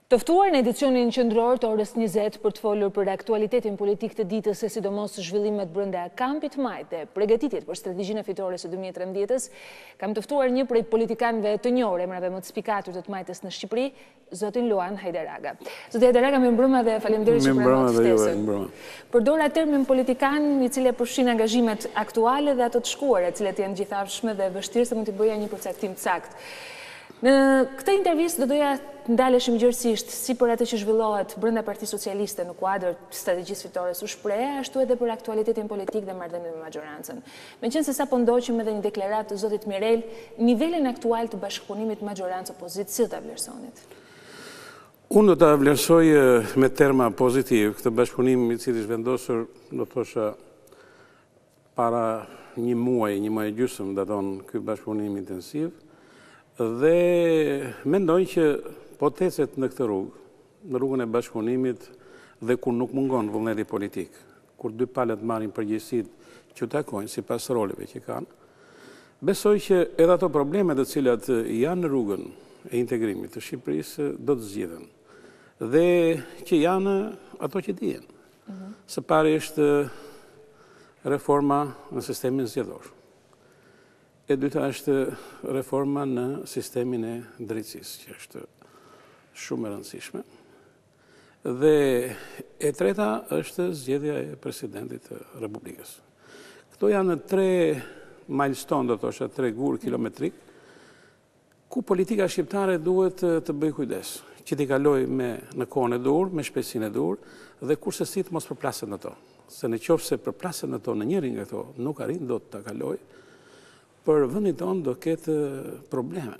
Të ftuar në edicionin qendror të orës 20 për të folur për aktualitetin politik të ditës e sidomos zhvillimet brenda kampit majt dhe përgatitjet për strategjinë fitore së 2013-s, kam të ftuar një prej politikanëve të njohur, emrave më të spikatur të majtës në Shqipëri, zotin Luan Hajdaraga. Zoti Hajdaraga, mirëmbrëma dhe faleminderit që pranove ftesën. Përdor termin politikan i cili përfshin angazhimet aktuale dhe ato të shkuara, të cilat janë gjithashme dhe vështirë se mund të bëja një përcaktim të saktë. Në këtë intervistë do doja ndaleshim gjërësisht si për atë që zhvillohet brenda Partisë Socialiste në kuadër strategjisë fitore së shprehje, ashtu edhe për aktualitetin politik dhe marrëdhënien me maxhorancën. Meqense sapo ndoqim edhe një deklaratë të zotit Mirel, nivelin aktual të bashkëpunimit maxhorancë-opozitë si ta vlerësonit? Unë do ta vlerësoj me terma pozitiv këtë bashkëpunim i cili është vendosur, do thosha, para një muaj e gjysmë daton ky bashkëpunim intensiv. Dhe mendoj që po tecet në këtë rrugë, në rrugën e bashkëpunimit dhe kur nuk mungon vullneti politik, kur dy palët marrin përgjegjësitë që takojnë sipas roleve që kanë, besoj që edhe ato problemet të cilat janë në rrugën e integrimit të Shqipërisë do të zgjidhen. Dhe që janë ato që dihen. Së pari është reforma në sistemin zgjedhor. E dyta është reforma në sistemin e drejtësisë, që është shumë e rëndësishme. Dhe e treta është zgjedhja e presidentit të Republikës. Këto janë tre milestone, do thosha, tre gur kilometrik, ku politika shqiptare duhet të bëjë kujdes, që t'i kaloj në kohën e dur, me shpejtësinë e dur, dhe kurse si të mos përplaset në to. Se në qoftë se përplaset në to në njërin nga këto, nuk arrin do të kaloj, për vendin tonë do ketë probleme.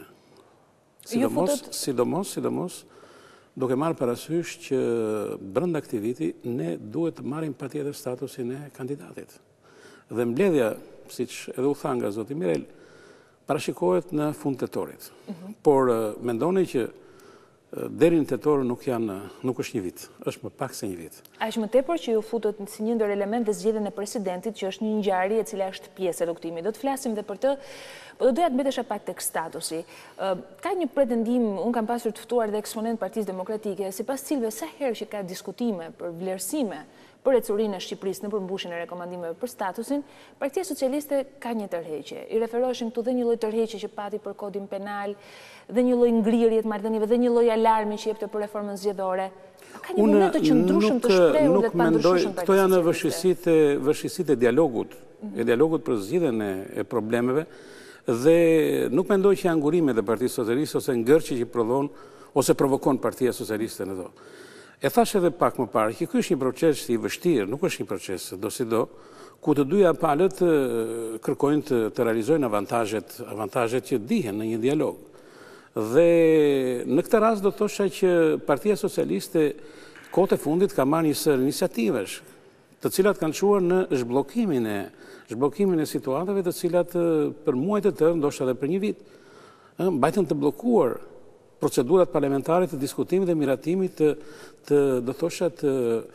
Sidomos, duke marrë parasysh që brenda këtij viti ne duhet të marrim patjetër statusin e kandidatit. Dhe mbledhja, siç edhe u tha nga zoti Mirel, parashikohet në fund tetorit. Por mendoni që deri në tetor nuk është një vit, është më pak se një vit. Aq më tepër që ju futët si një ndër elemente zgjedhjen e presidentit, që është një ngjarje e cila është pjesë e rrugtimit. Do të flasim dhe për të, por do doja të mbetesha pak tek statusi. Ka një pretendim, unë kam pasur të ftuar dhe eksponent Partisë Demokratike, sipas cilëve sa herë që ka diskutime për vlerësime për ecurinë e Shqipërisë në përmbushjen e rekomandimeve për statusin, Partia Socialiste ka një tërheqje. I referoheshin këtu dhe një lloj tërheqje që pati për kodin penal, dhe një lloj ngrirje të marrëdhënieve, dhe një lloj alarmi që jepte për reformën zgjedhore. Ka një vullnet të qëndrueshëm të shprehur dhe të pandryshueshëm. Këto janë vështirësitë e dialogut për zgjidhjen e problemeve, dhe nuk mendoj që janë ngurimet e Partisë Socialiste ose ngërçi që prodhon ose provokon Partia Socialiste në to. E thash edhe pak më parë, që ky është një proces i vështirë, nuk është një proces do si do, ku të dyja palët kërkojnë të realizojnë avantazhet që dihen në një dialog. Dhe në këtë rast do thosha që Partia Socialiste kohët e fundit ka marrë një sër iniciativesh, të cilat kanë çuar në zhbllokimin e situatave të cilat për muaj të tërë, ndoshta edhe për një vit, mbajtën të bllokuar procedurat parlamentare të diskutimit dhe miratimit do thosha të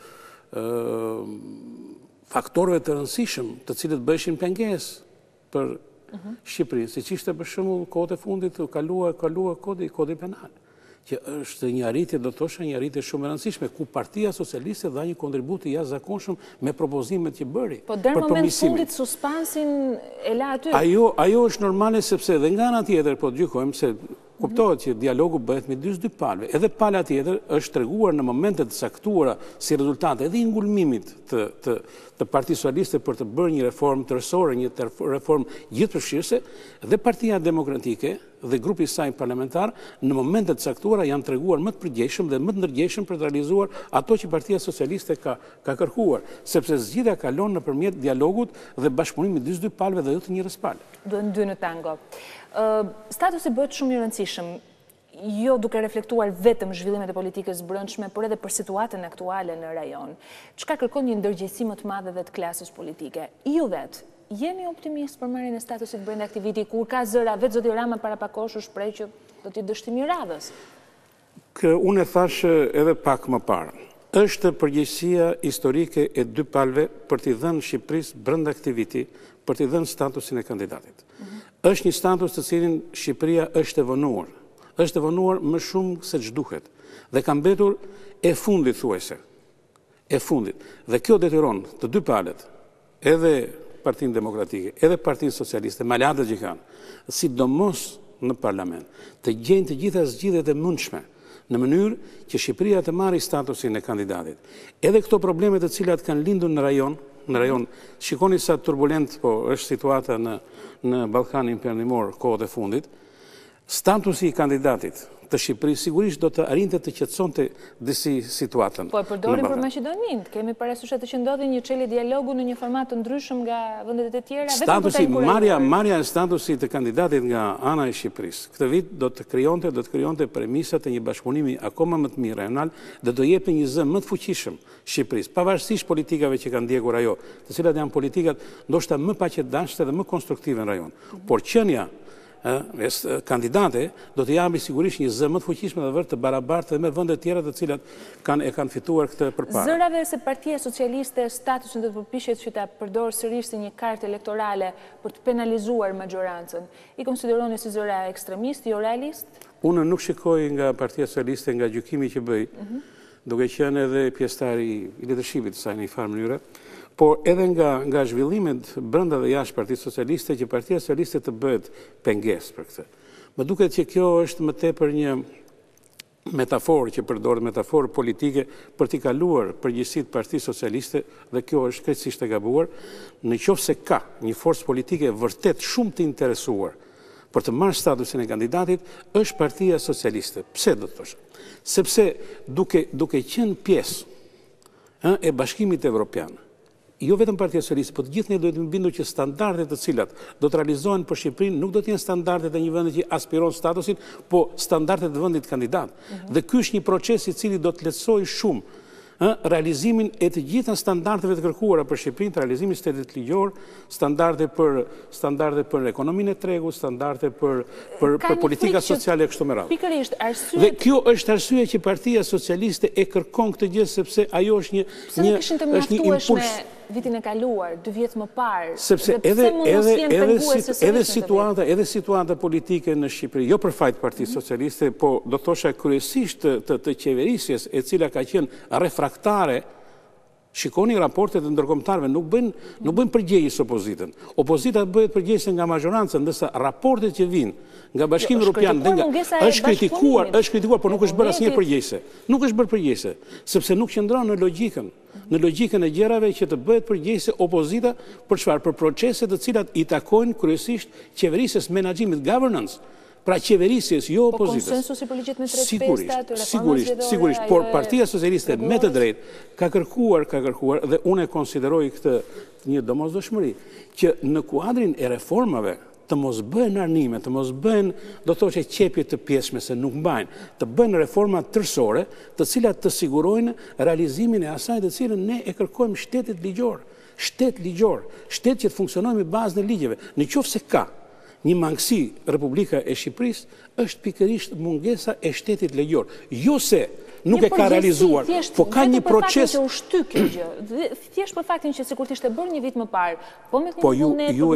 faktorëve të rëndësishëm, të cilët bëheshin pengesë për Shqipërinë, siç ishte për shembull kohët e fundit kalua kodi penal, që është një arritje, do thosha, një arritje shumë e rëndësishme, ku Partia Socialiste dha një kontribut të jashtëzakonshëm me propozimet që bëri. Po deri në moment fundit suspansin e la aty. Ajo është normale, sepse dhe nga ana tjetër po gjykojmë se kuptohet që dialogu bëhet midis dy palëve. Edhe pala tjetër është treguar në momente të caktuara si rezultate edhe i ngulmimit të Partisë Socialiste për të bërë një reformë tërësore, një reformë gjithëpërfshirëse, dhe Partia Demokratike dhe grupi i saj parlamentar në momente të caktuara janë treguar më të përgjegjshëm dhe më të ndërgjegjshëm për të realizuar ato që Partia Socialiste ka kërkuar, sepse zgjidhja kalon nëpërmjet dialogut dhe bashkëpunimit midis dy palëve dhe jo të njërës palë. Duhen dy në tango. Statusi bëhet shumë i rëndësishëm, jo duke reflektuar vetëm zhvillimet e politikës brendshme, por edhe për situatën aktuale në rajon. Çka kërkon një ndërgjegjësi më të madhe dhe të klasës politike. Ju vetë, jeni optimist për marrjen e statusit brenda këtij viti, kur ka zëra, vetë zoti Rama para pakosh u shpreh që do të dështimi radhës? Unë e thash edhe pak më parë. Është përgjegjësia historike e dy palëve për t'i dhënë Shqipërisë brenda këtij viti, për t'i dhënë statusin e kandidatit. Është një status të cilin Shqipëria është e vonuar. është evaluar më shumë se ç'duhet dhe ka mbetur e fundit thuajse. E fundit. Dhe kjo detyron të dy palët, edhe Partinë Demokratike, edhe Partinë Socialiste, malatet që kanë, sidomos në parlament, të gjejnë të gjitha zgjidhjet e mundshme në mënyrë që Shqipëria të marrë statusin e kandidatit. Edhe këto probleme të cilat kanë lindur në rajon, shikoni sa turbulent është situata në Ballkanin Perëndimor kohët e fundit, statusi i kandidatit të Shqipërisë sigurisht do të arrinte të qetësonte disi situatën. Po e përdorin për Maqedoninë. Kemi parasysh atë që ndodhi një çelje dialogu në një format të ndryshëm nga vendet e tjera. Statusi, marrja e statusit të kandidatit nga ana e Shqipërisë këtë vit do të krijonte premisat e një bashkëpunimi akoma më të mirë rajonal dhe do jepte një zë më të fuqishëm Shqipërisë, pavarësisht politikave që kanë ndjekur ajo, të cilat janë politikat ndoshta më paqëdashte dhe më konstruktive në rajon. Por qenia kandidate do të japi sigurisht një zë më të fuqishme dhe vërtet të barabartë me vende të tjera të cilat kanë fituar këtë përpara. Zërave se Partia Socialiste statusin do të përpiqet që ta përdorë sërish si një kartë elektorale për të penalizuar majorancën. I konsideroni si zëra ekstremist, jo realist? Unë nuk shikoj nga Partia Socialiste nga gjykimi që bëj, duke qenë edhe pjesëtari i leadershipit të saj në një farë mënyrë, por edhe nga zhvillimet brenda dhe jashtë Partisë Socialiste që Partia Socialiste të bëhet pengesë për këtë. Më duket që kjo është më tepër një metaforë që përdoret, metaforë politike për t'i kaluar përgjegjësitë Partisë Socialiste dhe kjo është krejtësisht e gabuar, nëse ka një forcë politike vërtet shumë të interesuar për të marrë statusin e kandidatit, është Partia Socialiste. Pse do të thosh? Sepse duke qenë pjesë e Bashkimit Evropian, jo vetëm Partia Socialiste, por të gjithë ne duhet të bindur që standardet të cilat do të realizohen për Shqipërinë nuk do të jenë standardet e një vendi që aspiron statusin, po standardet e vendit kandidat. Dhe ky është një proces i cili do të lehtësojë shumë realizimin e të gjitha standardeve të kërkuara për Shqipërinë, realizimin e shtetit ligjor, standarde për ekonominë e tregut, standarde për politika sociale e kështu me radhë. Pikërisht arsye. Dhe kjo është arsye që Partia Socialiste e kërkon këtë gjë sepse ajo është një impuls. Vitin e kaluar, 2 vjet më parë, sepse edhe situata politike në Shqipëri, jo për fajt Partisë Socialiste, po do thosha kryesisht të qeverisjes e cila ka qenë refraktare. Shikoni raportet e ndërkombëtarëve, nuk bëjnë përgjegjës opozitën. Opozita bëhet përgjegjëse nga majoranca, ndërsa raportet që vinë nga Bashkimi Evropian është kritikuar, por nuk është bërë asnjë përgjegjëse. Nuk është bërë përgjegjëse, sepse nuk qëndron në logjikën e gjërave që të bëhet përgjegjëse opozita për çfarë? Për procese të cilat i takojnë kryesisht qeverisjes, menaxhimit, governance. Pra qeverisjes, jo opozitës. Po konsensusi për ligjet me 35, sigurisht, por Partia Socialiste me të drejtë ka kërkuar dhe unë e konsideroj këtë një domosdoshmëri që në kuadrin e reformave të mos bëhen arnime, të mos bëhen, do të thoshë qepje të pjesshme se nuk mbajnë, të bëhen reforma tërësore, të cilat të sigurojnë realizimin e asaj të cilën ne e kërkojmë shtetit ligjor, shtet që të funksionojë me bazën e ligjeve. Nëse ka një mangësi Republika e Shqipërisë, është pikërisht mungesa e shtetit ligjor. Jo se nuk e ka realizuar, po ka një proces. Thjesht për faktin që sikur të ishte bërë një vit më parë, po ju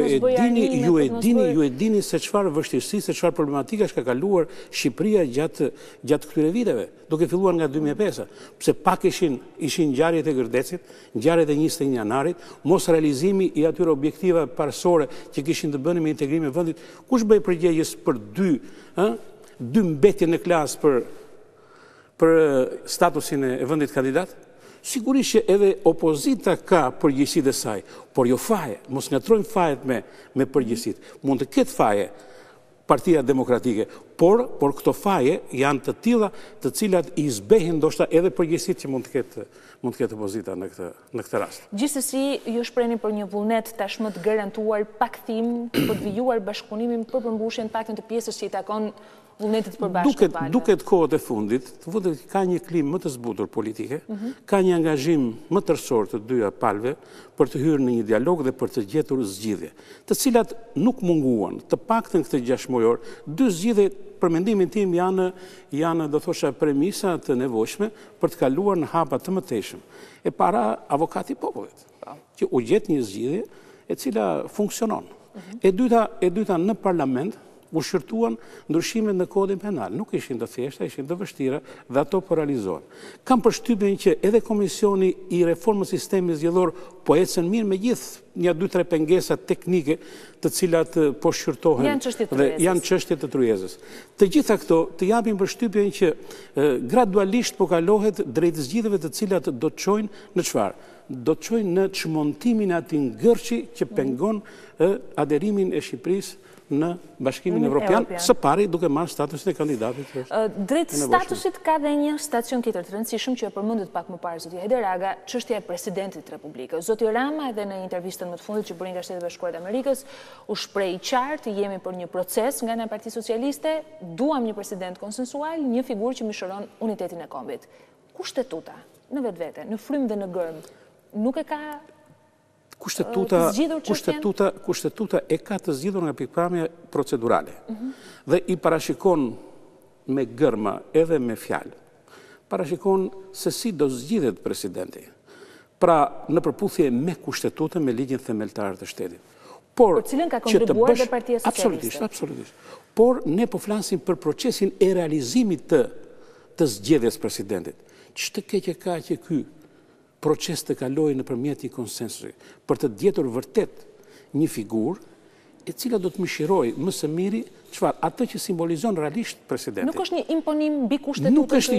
e dini se çfarë vështirësi, se çfarë problematika ka kaluar Shqipëria gjatë këtyre viteve, duke filluar nga 2005, pse pak ishin ngjarjet e Gërdecit, ngjarjet e 21 janarit, mos realizimi i atyre objektive parësore që kishin të bënin me integrimin e vendit. Kush bëj përgjegjës për dy mbetje në klasë për statusin e vendit kandidat? Sigurisht që edhe opozita ka përgjegjësitë e saj, por jo faje, mos ngatrojmë fajet me përgjegjësitë. Mund të ketë faje Partia Demokratike, por këto faje janë të tilla të cilat i zbehen ndoshta edhe përgjegjësitë që mund të ketë opozita në këtë rast. Gjithsesi, ju shprehni për një vullnet tashmë të garantuar pakthim për të vijuar bashkëpunimin për përmbushjen paktën të pjesës që i takon vullnetit përbashkët palëve. Duket kohët e fundit, ka një klimë më të zbutur politike, ka një angazhim më tërësor të dyja palëve për të hyrë në një dialog dhe për të gjetur zgjidhje, të cilat nuk munguan, të paktën këtë 6 muajor, 2 zgjidhje për mendimin tim janë do thosha premisa të nevojshme për të kaluar në hapa të mëtejshëm. E para avokati i popullit, që u gjet një zgjidhje e cila funksionon. E dyta në parlament u shërtuan ndryshimet në kodin penal. Nuk ishin të thjeshta, ishin të vështira dhe ato po realizohen. Kam përshtypjen që edhe Komisioni i Reformës Sistemit Zgjedhor po ecën mirë me gjithë një 2-3 pengesa teknike të cilat po shqyrtohen dhe janë çështje të tryezës. Të gjitha këto të japin përshtypjen që gradualisht po kalohet drejt zgjidhjeve të cilat do të çojnë në çfarë? Do të çojnë në çmontimin e atij ngërçi që pengon aderimin e Shqipërisë në Bashkimin Evropian, së pari duke marrë statusin e kandidatit. Drejt statusit ka dhe një stacion tjetër të rëndësishëm që e përmendet pak më parë zoti Hajder Aga, çështja e presidentit të Republikës. Zoti Rama edhe në intervistën më të fundit që bëri nga Shtetet e Bashkuara të Amerikës u shpreh qartë, jemi për një proces nga ana e Partisë Socialiste, duam një president konsensual, një figurë që mishëron unitetin e kombit. Kushtetuta, në vetvete, në frymë dhe në gërm, nuk e ka Kushtetuta e ka të zgjidhur nga pikpamja procedurale dhe i parashikon me gërma edhe me fjalë. Parashikon se si do zgjidhet presidenti. Pra në përputhje me kushtetutën, me ligjin themeltar të shtetit. Për cilën ka kontribuar dhe Partia Socialiste. Absolutisht. Por ne po flasim për procesin e realizimit të zgjedhjes presidentit. Ç'të keqe ka që ky proces të kaloj në përmjet një konsensusi, për të djetur vërtet një figur e cila do të mishiroj më së miri çfarë atë që simbolizon realisht presidentin. Nuk është një imponim mbi kushtetutën. Nuk është,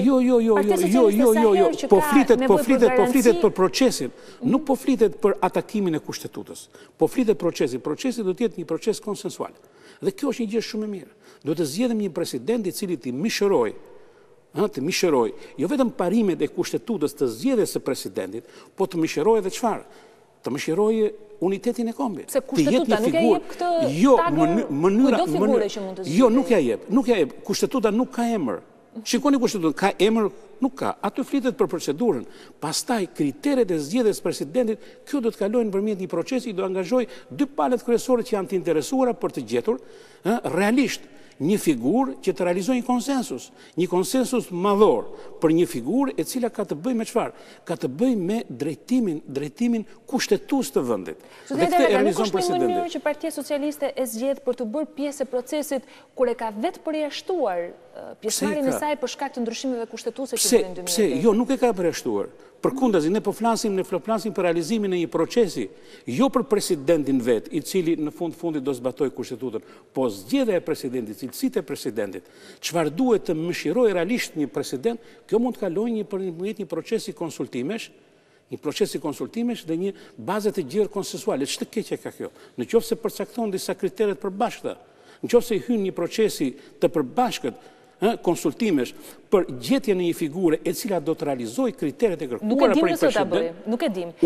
jo, po flitet për procesin, nuk po flitet për atakimin e kushtetutës, po flitet procesin. Procesi do të jetë një proces konsensual. Dhe kjo është një gjë shumë e mirë. Do të zgjedhim një president i cili të mishëroj, jo vetëm parimet e kushtetutës të zgjedhjes së presidentit, po të mishëroj edhe çfarë? Të mishëroj unitetin e kombit. Se kushtetuta nuk e jep këtë kujdo figure që mund të zgjidhej. Jo, nuk ja jep. Kushtetuta nuk ka emër. Shikoni kushtetuta, ka emër, nuk ka. Aty flitet për procedurën. Pastaj kriteret e zgjedhjes presidentit, kjo do të kalojnë nëpërmjet një procesi, do angazhoj dy palët kryesore që janë të interesuara për të gjetur realisht një figurë që të realizojë një konsensus madhor për një figurë e cila ka të bëjë me çfarë? Ka të bëjë me drejtimin kushtetues të vendit. Dhe këtë e realizon presidenti. Nuk është një mënyrë që Partia Socialiste e zgjedh për të bërë pjesë e procesit kur e ka vetë përjashtuar pjesëmarrjen e saj për shkak të ndryshimeve kushtetuese që bëhen 2010. Pse? Jo, nuk e ka përjashtuar. Përkundazi, ne po flasim për realizimin e një procesi, jo për presidentin vet, i cili në fundit do zbatoj kushtetutën, po zgjedhja e presidentit, cilësitë e presidentit, çfarë duhet të mëshirojë realisht një president, kjo mund të kalojë përmjet një procesi konsultimesh, dhe një bazë të gjerë konsensuale. Ç'të keqe ka kjo? Nëse përcakton disa kriteret përbashkëta, nëse i hyn një procesi të përbashkët konsultimesh për gjetjen e një figure e cila do të realizojë kriteret e kërkuara për një president. Nuk e dim.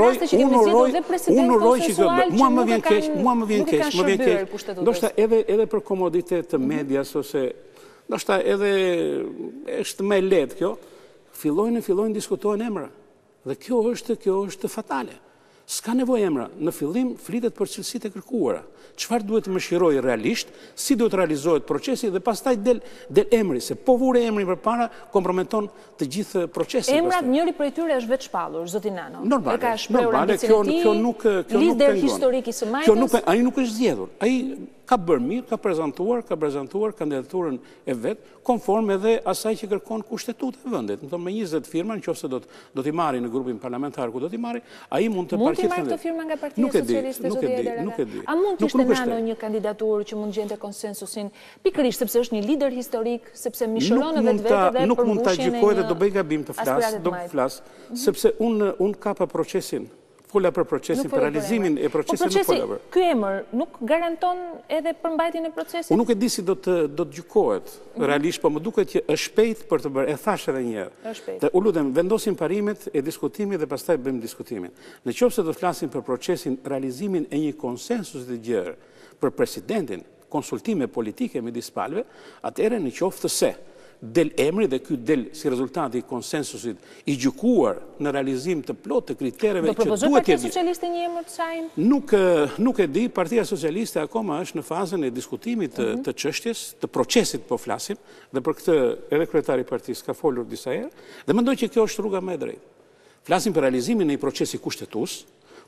Unë uroj që mua më vjen keq, ndoshta edhe për komoditet të medias ose ndoshta edhe është më lehtë kjo, fillojnë diskutohen emra. Dhe kjo është fatale. S'ka nevojë emra. Në fillim flitet për cilësitë e kërkuara. Çfarë duhet të mëshirojë realisht, si duhet realizohet procesi dhe pastaj del emri, se po vure emri përpara komprometon të gjithë procesin. Emrat njëri prej tyre është vetë shpallur, zoti Nano. Normale, kjo nuk lider historik i së Majtës. Ai nuk është zgjedhur. Ai ka bërë mirë, ka prezantuar kandidaturën e vet, konform edhe asaj që kërkon kushtetuta e vendit. Me 20 firma, nëse do t'i marrë në grupin parlamentar ku do t'i marrë, ai mund të paraqetet. Mund t'i marrë këto firma nga Partia Socialiste, zoti Hajder Aga? Nuk e di. A mund të ishte Nano një kandidaturë që mund gjente konsensusin, pikërisht sepse është një lider historik, sepse mishëron vetvete dhe nuk mund ta gjykoj dhe do bëj gabim të flas, sepse unë kapa procesin. Fola për procesin, për realizimin e procesit nuk fola për. Ky emër nuk garanton edhe përmbajtjen e procesit? Unë nuk e di si do të gjykohet realisht, po më duket që është shpejt për të bërë, e thash edhe një herë. U lutem, vendosim parimet e diskutimit dhe pastaj bëjmë diskutimin. Nëse do të flasim për procesin, realizimin e një konsensusi të gjerë për presidentin, konsultime politike midis palëve, atëherë nëse se del emri dhe ky del si rezultati i konsensusit i gjykuar në realizim të plotë të kritereve që duhet të jemi. Do propozoj Partia Socialiste një emër të saj? Nuk e di, Partia Socialiste akoma është në fazën e diskutimit të çështjes, të procesit po flasim, dhe për këtë edhe kryetari i partisë ka folur disa herë, dhe mendoj që kjo është rruga më e drejtë. Flasim për realizimin e një procesi kushtetues,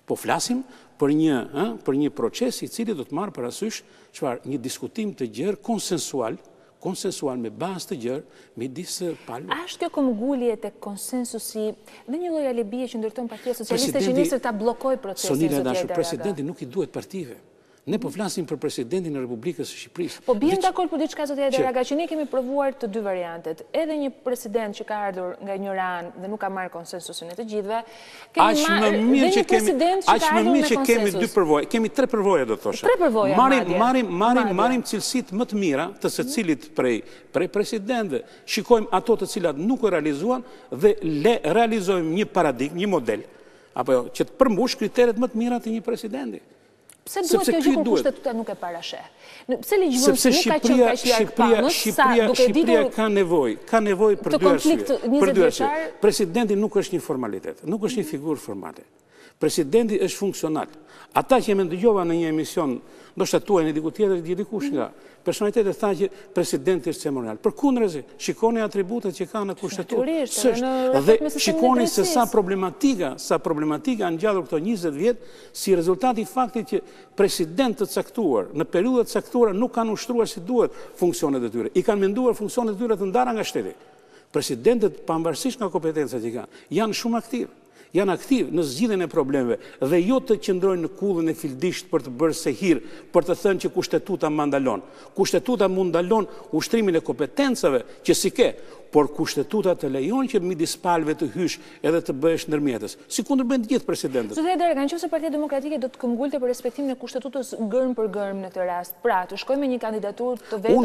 Po flasim për një proces i cili do të marrë parasysh një diskutim të gjerë konsensual me bazë të gjerë midis palëve. A është kjo këmbgulje tek konsensusi dhe një lloj alibie që ndërton Partia Socialiste që nisë ta bllokoj procesin? Sonila dashur, presidenti nuk i duhet partive. Ne po flasim për presidentin e Republikës së Shqipërisë. Po bien dakord për diçka zotëria Deraga, që ne kemi provuar të dy variantet. Edhe një president që ka ardhur nga një ran dhe nuk ka marrë konsensusin e të gjithëve. Aq më mirë që kemi dy përvojë. Kemi tre përvoja do të thosha. Tre përvoja. Marrim cilësitë më të mira të secilit prej presidentëve. Shikojmë ato të cilat nuk u realizuan dhe realizojmë një paradigmë, një model apo që të përmbush kriteret më të mira të një presidenti. Pse duhet kjo gjë kur kushtetuta nuk e parasheh? Pse ligjvënësi nuk ka qenë kaq larg pamës sa duke ditur Shqipëria ka nevojë për dy arsye. Presidenti nuk është një formalitet, nuk është një figurë formale. Presidenti është funksional. Ata që më dëgjova në një emision, ndoshta tuaj në diku tjetër, dikush nga personalitetet tha që presidenti është ceremonial. Përkundërzi, shikoni atributet që ka në kushtetutë. Dhe shikoni se sa problematika ngjallur këto 20 vjet si rezultati i faktit që presidentët të caktuar në periudha të caktuara nuk kanë ushtruar si duhet funksionet e tyre. I kanë menduar funksionet e tyre të ndara nga shteti. Presidentët, pavarësisht nga kompetencat që kanë, janë shumë aktiv. Janë aktiv në zgjidhjen e problemeve dhe jo të qëndrojnë në kullën e fildisht për të bërë sehir, për të thënë që kushtetuta më ndalon. Kushtetuta mund ndalon ushtrimin e kompetencave që si ke, por kushtetuta të lejon që midis palëve të hysh edhe të bëhesh ndërmjetës. Sikundër bëjnë të gjithë presidentët. Zotëria Deraga, nëse Partia Demokratike do të këmbgulte për respektimin e kushtetutës gërm për gërm në këtë rast, pra të shkojmë me një kandidaturë të vetën,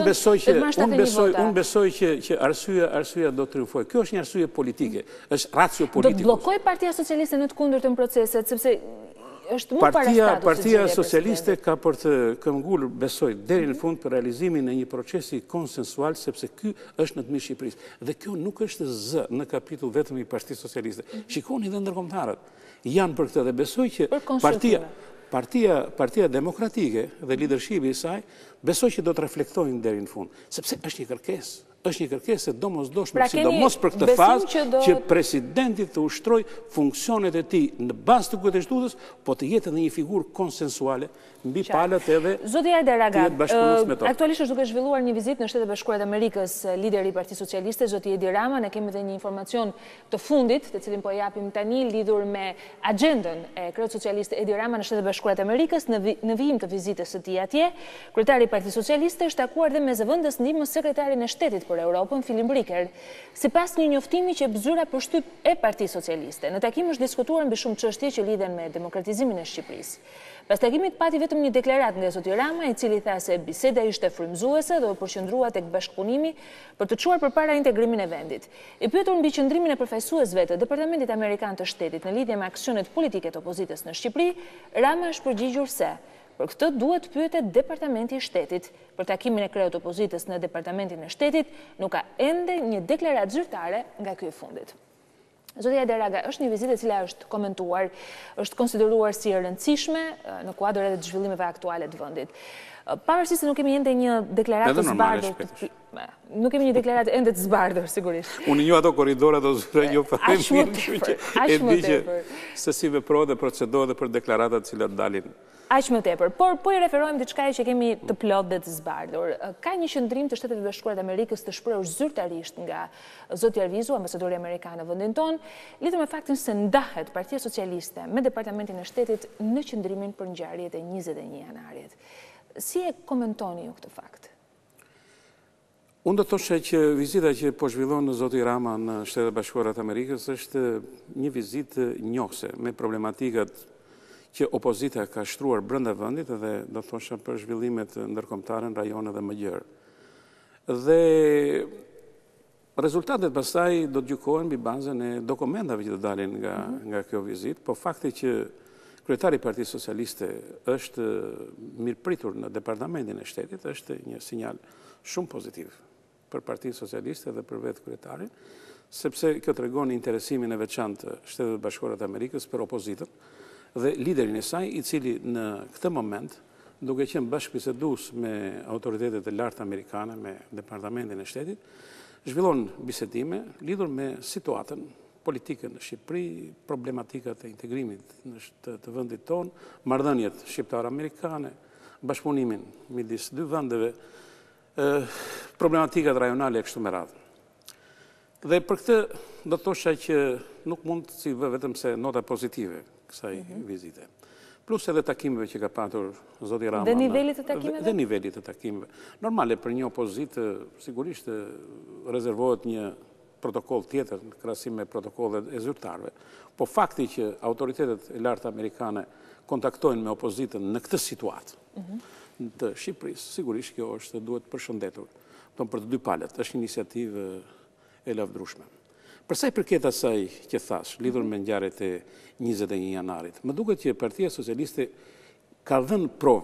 unë besoj që arsyeja do të triumfojë. Kjo është një arsye politike, është ratio politiku. Do të bllokoj Partia Socialiste në të kundërtën proceset, sepse është më para statusit. Partia Socialiste ka për të këmbgulur, besoj, deri në fund për realizimin e një procesi konsensual, sepse ky është në të mirë Shqipërisë. Dhe kjo nuk është zë në kapitull vetëm i Partisë Socialiste. Shikoni dhe ndërkombëtarët. Janë për këtë dhe besoj që Partia Demokratike dhe leadershipi i saj besoj që do të reflektojnë deri në fund, sepse është një kërkesë. Është një kërkesë domosdoshme, sidomos për këtë fazë që presidenti të ushtroj funksionet e tij në bazë të kushtetues, po të jetë edhe një figurë konsensuale mbi palët edhe Zotëria Deraga, aktualisht është duke zhvilluar një vizitë në Shtetet e Bashkuara të Amerikës lideri i Partisë Socialiste, zoti Edi Rama. Ne kemi edhe një informacion të fundit, të cilin po japim tani, lidhur me agjendën e Kryetarit Socialiste Edi Rama në Shtetet e Bashkuara të Amerikës në vijim të vizitës së tij atje. Kryetari i Partisë Socialiste është takuar dhe me zëvendës ndihmës sekretarin e shtetit për Europën, Filim Briker, sipas një njoftimi që bëzyra përshtyp e Partisë Socialiste. Në takim është diskutuar mbi shumë çështje që lidhen me demokratizimin e Shqipërisë. Pas takimit pati vetëm një deklaratë nga zoti Rama, i cili tha se biseda ishte frymëzuese dhe u përqendrua tek bashkëpunimi për të çuar përpara integrimin e vendit. I pyetur mbi qëndrimin e përfaqësuesve të Departamentit Amerikan të Shtetit në lidhje me aksionet politike të opozitës në Shqipëri, Rama është përgjigjur se për këtë duhet pyetet Departamenti i Shtetit. Për takimin e kreut opozitës në Departamentin e Shtetit nuk ka ende një deklaratë zyrtare nga ky i fundit. Zotëria Deraga, është një vizitë e cila është komentuar, është konsideruar si e rëndësishme në kuadër edhe të zhvillimeve aktuale të vendit. Pavarësisht se nuk kemi ende një deklaratë të zbardhur. Nuk kemi një deklaratë ende të zbardhur, sigurisht. Unë njoh ato korridora do zyroj jo pa mirë. E di që se si veprohet dhe procedohet për deklaratat të cilat dalin. Aq më tepër, por po i referohem diçkaje që kemi të plot dhe të zbardhur. Ka një qendrim të Shtetet e Bashkuara të Amerikës të shprehur zyrtarisht nga zoti Arvizu, ambasadori amerikan në vendin tonë, lidhur me faktin se ndahet Partia Socialiste me Departamentin e Shtetit në qendrimin për ngjarjet e 21 janarit. Si e komentoni ju këtë fakt? Unë do të thosha që vizita që po zhvillon zoti Rama në Shtetet e Bashkuara të Amerikës është një vizitë njohëse me problematikat që opozita ka shtruar brenda vendit dhe do të thosha për zhvillimet ndërkombëtare në rajone dhe më gjerë. Dhe rezultatet pastaj do të gjykohen mbi bazën e dokumentave që do dalin nga kjo vizitë, po fakti që kryetari i Partisë Socialiste është mirëpritur në Departamentin e Shtetit është një sinjal shumë pozitiv për Partinë Socialiste dhe për vetë kryetarin, sepse kjo tregon interesimin e veçantë të Shtetet e Bashkuara të Amerikës për opozitën dhe liderin e saj, i cili në këtë moment, duke qenë bashkëbisedues me autoritetet e lartë amerikane, me Departamentin e Shtetit, zhvillon bisedime lidhur me situatën politike në Shqipëri, problematikat e integrimit të vendit tonë, marrëdhëniet shqiptar-amerikane, bashkëpunimin midis dy vendeve, problematikat rajonale e kështu me radhë. Dhe për këtë do të thosha që nuk mund si vetëm se nota pozitive kësaj vizite. Plus edhe takimeve që ka patur zoti Rama. Dhe nivelit të takimeve? Dhe nivelit të takimeve. Normale, për një opozitë, sigurisht rezervohet një protokoll tjetër në krahasim me protokollet e zyrtarëve. Po fakti që autoritetet e lartë amerikane kontaktojnë me opozitën në këtë situatë të Shqipërisë, sigurisht kjo është duhet përshëndetur. Për të dy palët, është një iniciativë e lavdrueshme. Për sa i përket asaj që thash, lidhur me ngjarjet e 21 janarit, më duket që Partia Socialiste ka dhënë prova,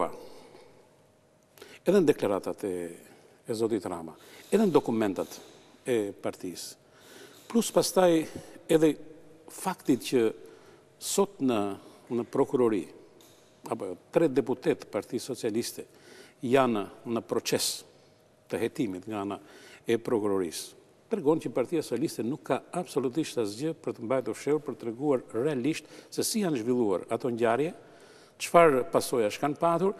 edhe në deklaratat e zotit Rama, edhe në dokumentat e partisë, plus pastaj edhe faktit që sot në prokurori, apo 3 deputet Partisë Socialiste janë në proces të hetimit nga ana e prokurorisë. Tregon që Partia Socialiste nuk ka absolutisht asgjë për të mbajtur fshehur, për të treguar realisht se si janë zhvilluar ato ngjarje, çfarë pasojash kanë patur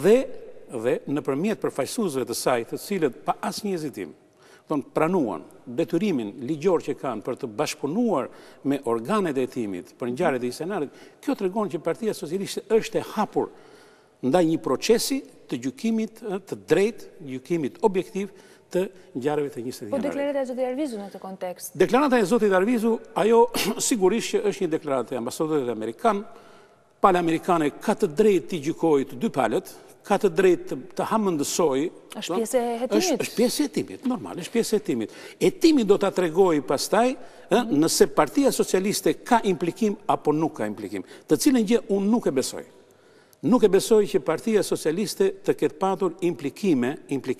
dhe nëpërmjet përfaqësuesve të saj, të cilët pa asnjë hezitim pranuan detyrimin ligjor që kanë për të bashkëpunuar me organet e hetimit për ngjarjet e Senatit, kjo tregon që Partia Socialiste është e hapur ndaj një procesi të gjykimit të drejtë, gjykimit objektiv të ngjarjeve të 21 janarit. Po deklarata e zotit Arvizu në këtë kontekst? Deklarata e zotit Arvizu, ajo sigurisht që është një deklaratë e ambasadorët amerikan, palë amerikane ka të drejtë të gjykojë të dy palët, ka të drejtë të hamendësojë. Është pjesë e hetimit? Është pjesë e hetimit, normal, është pjesë e hetimit. Hetimi do ta tregojë pastaj nëse Partia Socialiste ka implikim apo nuk ka implikim, të cilën gjë unë nuk e besoj. Nuk e besoj që Partia Socialiste të ketë patur implikime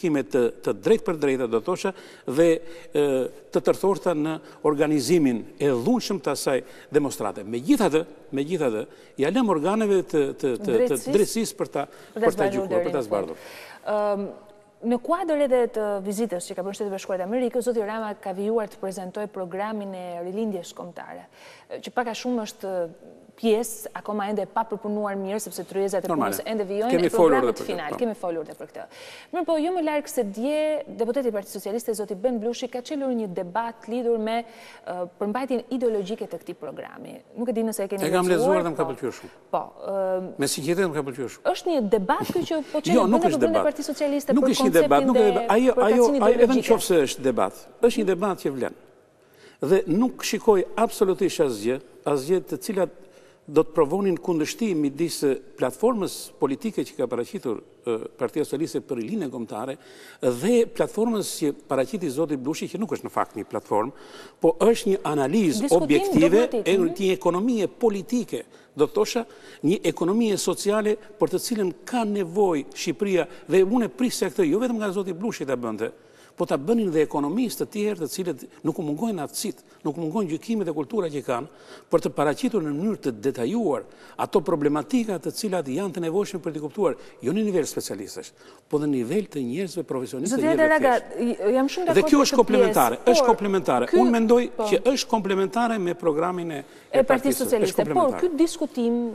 të drejtë për drejtë, do thosha, dhe të tërthorta në organizimin e dhunshëm të asaj demonstrate. Megjithatë, ja lëm organeve të drejtësisë për ta gjykuar, për ta zbardhur. Në kuadër edhe të vizitës që ka bërë Shtetet e Bashkuara të Amerikës, zoti Rama ka vijuar të prezantojë programin e rilindjes kombëtare, që pak a shumë është pjesë akoma ende pa përpunuar mirë, sepse tryezat e punës ende vijojnë e programit final. Kemi folur dhe për këtë. Mirë po, jo më larg se dje, deputeti i Partisë Socialiste, zoti Ben Blushi, ka çelur një debat lidhur me përmbajtjen ideologjike të këtij programi. Nuk e di nëse e keni lexuar. E kam lexuar dhe më ka pëlqyer shumë. Po. Me sinqeritet më ka pëlqyer shumë. Është një debat ky që po çelë brenda e Partisë Socialiste për konceptin e përkatësimit ideologjik. Edhe nëse është debat, është një debat që vlen. Dhe nuk shikoj absolutisht asgjë të cilat do të provonin kundërshtim midis platformës politike që ka paraqitur Partia Socialiste për rilindjen kombëtare dhe platformës që paraqiti zoti Blushi, që nuk është në fakt një platformë, po është një analizë objektive e një ekonomie politike, do të thosha, një ekonomie sociale për të cilën ka nevojë Shqipëria, dhe unë e prisja këtë jo vetëm nga zoti Blushi ta bënte, po ta bënin dhe ekonomistë të tjerë të cilët nuk u mungojnë aftësitë, nuk u mungojnë gjykimet e kultura që kanë për të paraqitur në mënyrë të detajuar ato problematika të cilat janë të nevojshme për të kuptuar, jo në nivel specialistësh, po në nivel të njerëzve profesionistë të jetë. Jam shumë dakord. Dhe kjo është komplementare, Unë mendoj që është komplementare me programin e Partisë Socialiste. Por ky diskutim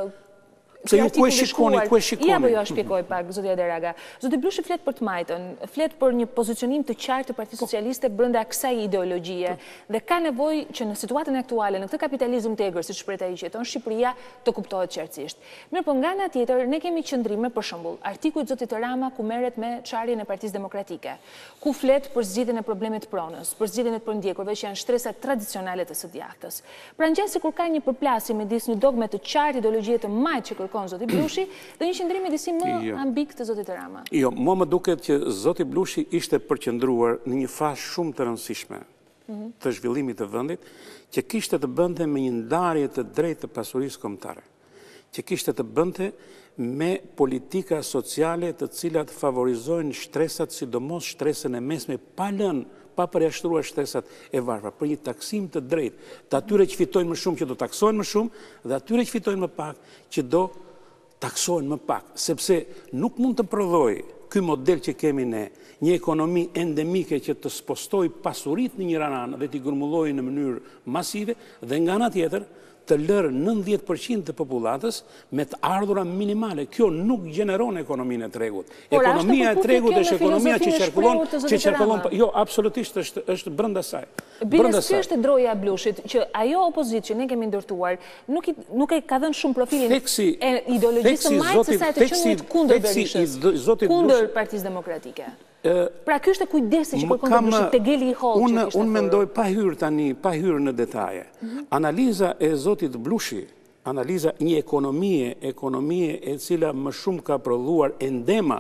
se ju ku e shikoni? Ja, po jo shpjegoj pak, zoti Aderaga. Zoti Blushi flet për të majtën, flet për një pozicionim të qartë të Partisë Socialiste brenda kësaj ideologjie dhe ka nevojë që në situatën aktuale, në këtë kapitalizëm të egër, siç shpreh ai që jeton Shqipëria, të kuptohet qartësisht. Mirë, po nga ana tjetër ne kemi qëndrime, për shembull, artikujt zotit Rama ku merret me çarjen e Partisë Demokratike, ku flet për zgjidhjen e problemit pronës, për zgjidhjen e përndjekurve që janë shtresat tradicionale të së djathtës. Pra ngjan sikur ka një përplasje midis një dogme të qartë ideologjie të majtë që kërkon zoti Blushi dhe një qëndrim disi më ambik të zotit Rama. Jo, mua më duket që zoti Blushi ishte përqendruar në një fazë shumë të rëndësishme të zhvillimit të vendit, që kishte të bënte me një ndarje të drejtë të pasurisë kombëtare, që kishte të bënte me politika sociale të cilat favorizojnë shtresat, sidomos shtresën e mesme, pa përjashtruar shtresat e varfra, për një taksim të drejtë, të atyre që fitojnë më shumë që do taksojnë më shumë, dhe atyre që fitojnë më pak që do taksojnë më pak, sepse nuk mund të prodhoj ky model që kemi ne, një ekonomi endemike që të spostoj pasurit në një anë dhe t'i grumulloj në mënyrë masive, dhe nga ana tjetër të lërë 90% të popullatës me të ardhura minimale. Kjo nuk gjeneron ekonominë e tregut. Ekonomia e tregut është ekonomia që qërkullon... Jo, absolutisht është brenda saj. Biles, kjo është droja e blushit, që ajo opozit që ne kemi ndërtuar, nuk e ka dhënë shumë profilin e ideologjisë majtë se sa e të qënjët kundër Berishës, kundër Partisë Demokratike. Pra kjo është e kujdesi që kërkon të blushit të geli i hollë që kishtë të... Unë mendoj pa hyrë në detaje. Analiza e zotit Blushi, analiza një ekonomie e cila më shumë ka prodhuar endema,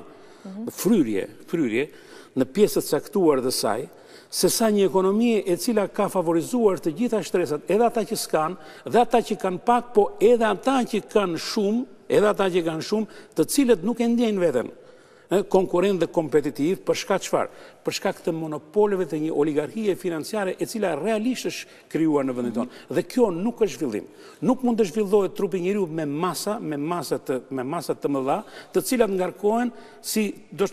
fryrje, në pjesët saktuar dhe saj, se sa një ekonomie e cila ka favorizuar të gjitha shtresat, edhe ata që s'kan, dhe ata që kanë pak, po edhe ata që kanë shumë, të cilët nuk e ndjejnë veten konkurent dhe kompetitiv, për shkak çfarë? Për shkak të monopoleve të një oligarkie financiare e cila realisht është krijuar në vendin tonë. Dhe kjo nuk është zhvillim. Nuk mund të zhvillohet trupi njeriu me masa të mëdha, të cilat ngarkohen si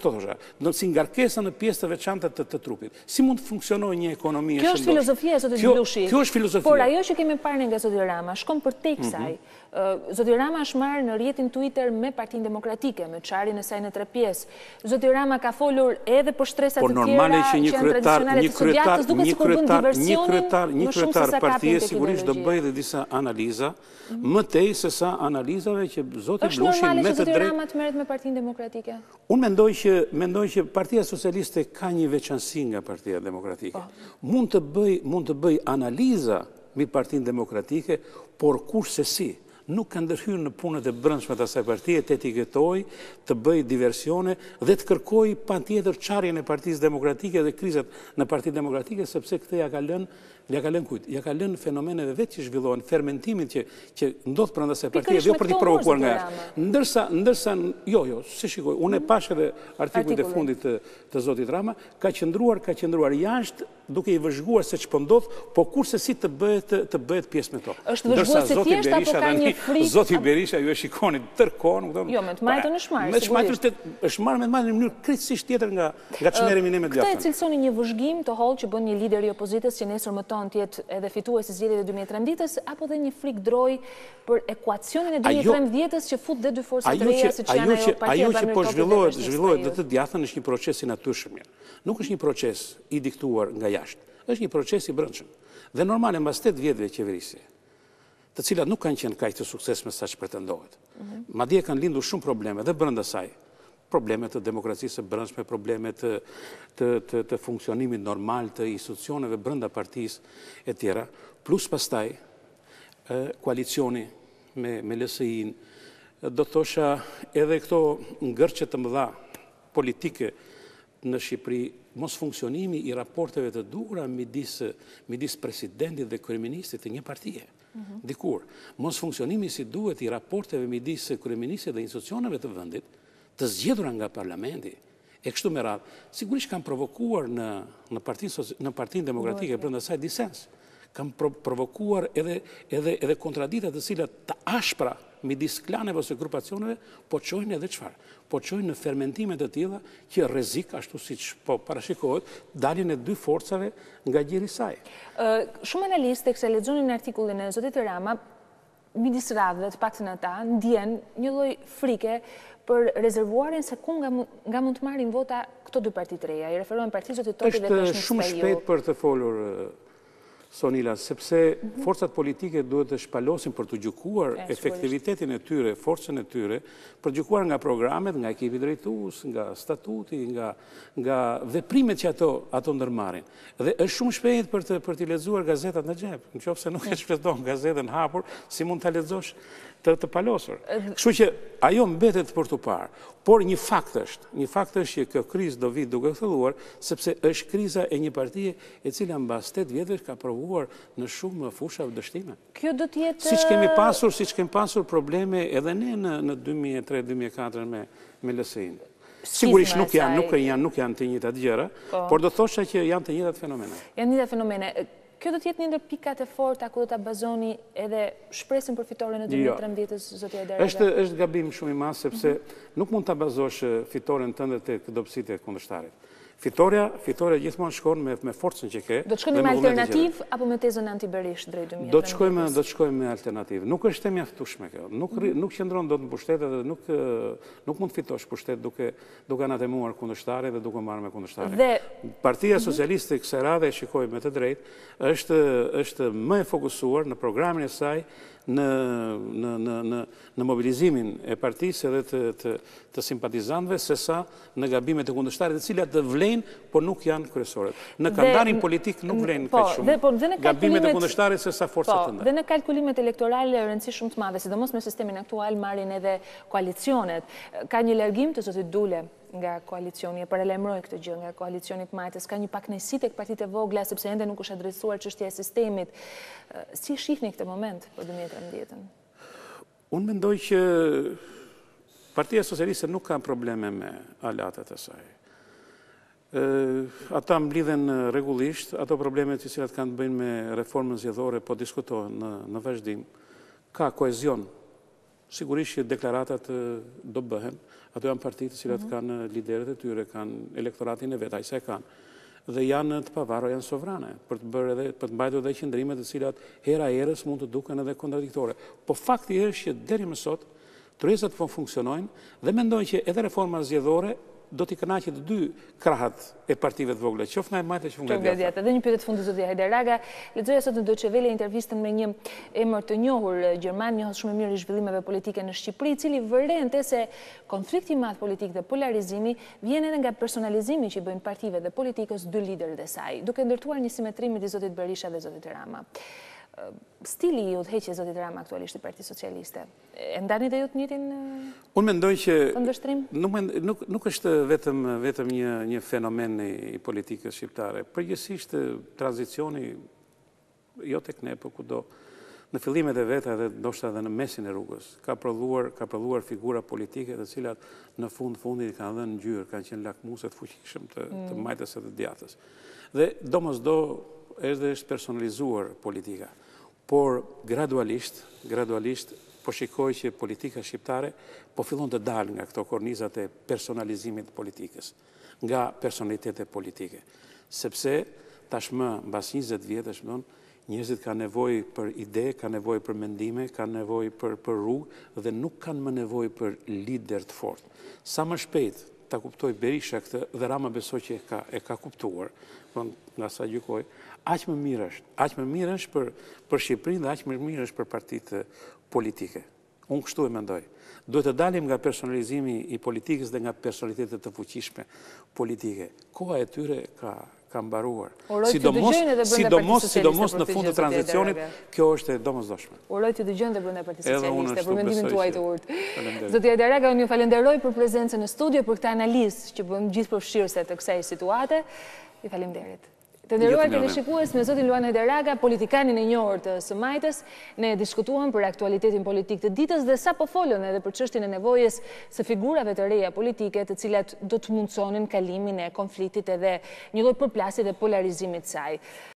ngarkesa në pjesë të veçanta të trupit. Si mund të funksionojë një ekonomi e shëndosur? Kjo është filozofia e zotit Blushi. Kjo është filozofia. Por ajo që kemi parë nga zoti Rama shkon përtej kësaj. Zoti Rama është marrë në rrjetin Twitter me Partinë Demokratike, me çarjen e saj në 3 pjesë. Zoti Rama ka folur edhe për shtresat të tjera që janë tradicionale të së duke sikur bën diversionin një kryetar partie sigurisht do bëj dhe disa analiza, më tej se sa analizave që zoti Blushi me të drejtë. Është normale që zoti Rama të merret me Partinë Demokratike? Unë mendoj që Partia Socialiste ka një veçanësi nga Partia Demokratike. Mund të bëj analiza mbi Partinë Demokratike, por kurse si nuk ka ndërhyrë në punët e brendshme të asaj partie, të etiketoj, të bëj diversione dhe të kërkoj patjetër çarjen e Partisë Demokratike dhe krizat në Partinë Demokratike, sepse këtë ja ka lënë kujt? Ja ka lënë fenomeneve vetë që zhvillohen, fermentimin që ndodh brenda asaj partie, jo për të provokuar nga jashtë. Ndërsa se shikoj, unë e pash edhe artikullin e fundit të zotit Rama, ka qëndruar jashtë duke i vëzhguar se ç'po ndodh, po kurse si të bëhet pjesë me to. Është vëzhguar se thjesht apo ka një frikë? Zoti Berisha ju e shikoni tërkohën, jo, me të majtën është marrë, sigurisht. Është marrë me të majtën në mënyrë krejtësisht tjetër nga ç'merremi ne me djathtë. Këtë e cilësoni një vëzhgim të hollë që bën një lider i opozitës që nesër më tonë të jetë edhe fituesi i zgjedhjeve 2013-s, apo dhe një frikë droj për ekuacionin e 2013-s që fut dhe dy forca të reja siç janë ajo Partia që po zhvillohet dhe të djathtën është një proces i natyrshëm. Nuk është një proces i diktuar nga jashtë. Është një proces i brendshëm. Dhe normale mbas 8 vjetëve qeverisje, të cilat nuk kanë qenë kaq të suksesshme sa që pretendohet. Madje kanë lindur shumë probleme dhe brenda saj. Probleme të demokracisë së brendshme, probleme të funksionimit normal të institucioneve brenda partisë e tjera, plus pastaj koalicioni me LSI-n, do të thosha edhe këto ngërçe të mëdha politike në Shqipëri, mos funksionimi i raporteve të duhura midis presidentit dhe kryeministit të një partie. Dikur, mos funksionimi si duhet i raporteve midis kryeministit dhe institucioneve të vendit, të zgjedhura nga parlamenti, e kështu me radhë, sigurisht kanë provokuar në Partinë Demokratike brenda saj disens. Kanë provokuar edhe kontradikta të cilat të ashpra midis klaneve ose grupacioneve, po çojnë edhe çfarë? Po çojnë në fermentime të tilla që rrezik, ashtu siç po parashikohet, daljen e dy forcave nga gjeri i saj. Shumë analistë teksa lexonin artikullin e zotit Rama, midis radhëve, të paktën ata, ndjen një lloj frike për rezervuarin se ku nga mund të marrin vota këto dy parti të reja. I referohen partisë zotit Topi dhe Krishna Staju. Është shumë shpejt për të folur Sonila, sepse forcat politike duhet të shpalosin për të gjykuar efektivitetin e tyre, forcën e tyre, për gjykuar nga programet, nga ekipi drejtues, nga statuti, nga veprimet që ato ndërmarrin. Dhe është shumë shpejt për të lexuar gazetat në xhep. Nëse nuk e shpëton gazetën hapur, si mund ta lexosh të palosur. Kështu që ajo mbetet për të parë. Por një fakt është që kjo krizë do vi duke thelluar, sepse është kriza e një partie e cila mbas 8 vjetësh ka provuar në shumë fusha dështime. Kjo do të jetë siç kemi pasur probleme edhe ne në 2003-2004 me LSI-n. Sigurisht nuk janë të njëjtat gjëra, por do thosha që janë të njëjtat fenomene. Janë njëjtat fenomene. Kjo do t'jetë një ndër pikat e forta ku do t'a bazoni edhe shpresin për fitoren e 2013-ës, zotja Hajdarega? Është gabim shumë i madh sepse nuk mund ta bazosh fitoren tënde te dobësitë e kundërshtarit. Fitoria gjithmonë shkon me forcën që ke. Do të shkojmë me alternativë apo me tezën anti-Berish drejt 2013? Do të shkojmë me alternativë. Nuk është e mjaftueshme kjo. Nuk qëndron dot në pushtet dhe nuk mund të fitosh pushtet duke anatemuar kundërshtarin dhe duke marrë me kundërshtarin. Partia Socialiste kësaj radhe, shikoj me të drejtë, është më e fokusuar në programin e saj në mobilizimin e partisë edhe të simpatizantëve sesa në gabimet e kundërshtarit, të cilat të vlejnë, por nuk janë kryesore. Në kandarin politik nuk vlejnë kaq shumë gabimet e kundërshtarit sesa forcat të ndaj. Dhe në kalkulimet elektorale rëndësi shumë të madhe, sidomos me sistemin aktual marrin edhe koalicionet. Ka një largim të zotit Dule nga koalicioni, e paralajmëroi këtë gjë nga koalicioni të majtës, ka një pakënaqësi tek partitë e vogla sepse ende nuk është adresuar çështja e sistemit. Si shihni këtë moment për 2013-ën? Unë mendoj që Partia Socialiste nuk ka probleme me aleatet e saj. Ata mblidhen rregullisht, ato problemet të cilat kanë të bëjnë me reformën zgjedhore, po diskutohen në vazhdim. Ka kohezion. Sigurisht që deklaratat do bëhen, ato janë partitë të cilat kanë liderët e tyre, kanë elektoratin e vet, ai sa e kanë. Dhe janë të pavarura, janë sovrane, për të mbajtur edhe qëndrimet të cilat hera herës mund të duken edhe kontradiktore. Po fakti është që deri më sot tryezat po funksionojnë dhe mendoj që edhe reforma zgjedhore do t'i kënaqet të dy krahat e partive të vogla, qoftë nga e majtë që nga e djathta. Edhe një pyetje të fundit zotja Hajdarega, lexoja sot në Deutsche Welle intervistën me një emër të njohur gjerman, njohur shumë mirë i zhvillimeve politike në Shqipëri, i cili vërente se konflikti i madh politik dhe polarizimi vjen edhe nga personalizimi që i bëjnë partive dhe politikës dy liderët e saj, duke ndërtuar një simetri midis zotit Berisha dhe zotit Rama. Stili i udhëheqjes zotit Rama aktualisht i Partisë Socialiste, e ndani dhe ju të njëjtin Unë mendoj që kundërshtrim? Nuk është vetëm një fenomen i politikës shqiptare. Përgjithsisht tranzicioni jo tek ne, por kudo në fillimet e veta dhe ndoshta edhe në mesin e rrugës ka prodhuar figura politike të cilat në fundit kanë dhënë ngjyrë, kanë qenë lakmuse të fuqishëm të majtës së të djathtës. Dhe domosdo është personalizuar politika. Por gradualisht po shikoj që politika shqiptare po fillon të dalë nga këto kornizat e personalizimit politikës, nga personalitetet politike. Sepse tashmë mbas 20 vjetësh, njerëzit kanë nevojë për ide, kanë nevojë për mendime, kanë nevojë për rrugë dhe nuk kanë më nevojë për lider të fortë. Sa më shpejt ta kuptoj Berisha këtë dhe Rama besoj që e ka kuptuar, nga sa gjykoj, aq më mirë është për Shqipërinë dhe aq më mirë është për partitë politike. Unë kështu e mendoj. Duhet të dalim nga personalizimi i politikës dhe nga personalitetet të fuqishme politike. Koha e tyre ka mbaruar. Sidomos në fund të tranzicionit, kjo është e domosdoshme. Uroj të dëgjojnë dhe brenda Partisë Socialiste për mendimin tuaj të urtë. Zotja Hajdarega, unë ju falenderoj për prezencën në studio, për këtë analizë që bën gjithëpërfshirëse të kësaj situate. Ju faleminderit. Të nderuar teleshikues, me zotin Luan Hajdarega, politikanin e njohur të së majtës, ne diskutuam për aktualitetin politik të ditës dhe sapo folën edhe për çështjen e nevojës së figurave të reja politike, të cilat do të mundsonin kalimin e konfliktit edhe një lloj përplasje dhe polarizimit të saj.